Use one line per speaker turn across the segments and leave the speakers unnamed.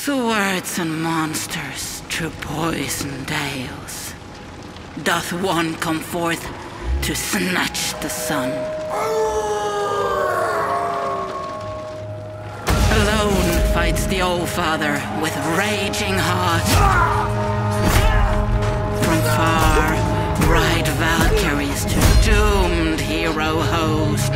Swords and monsters through poisoned dales. Doth one come forth to snatch the sun? Alone fights the old father with raging heart. From far ride Valkyries to doomed hero host.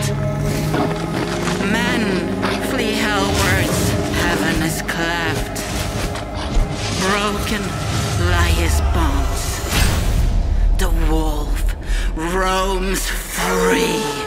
Men flee hellwards, heaven is cleft. Broken lie his bonds. The wolf roams free.